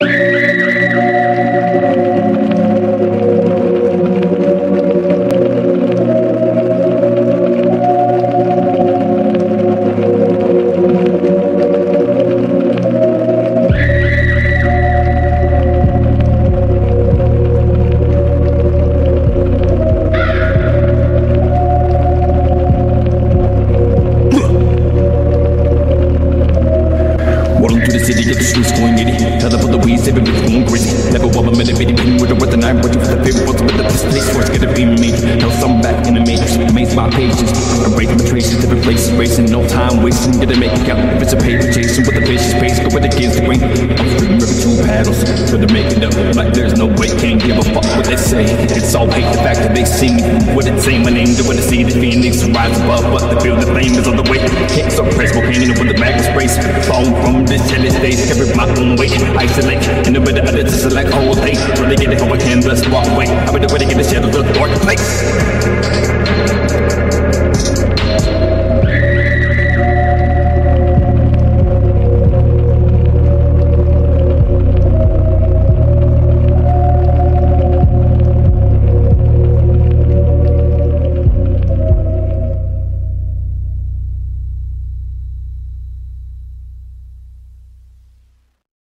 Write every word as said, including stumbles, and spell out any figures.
Select all day, so they get it over canvas, walk away. I better ready to get the shadows of the dark place.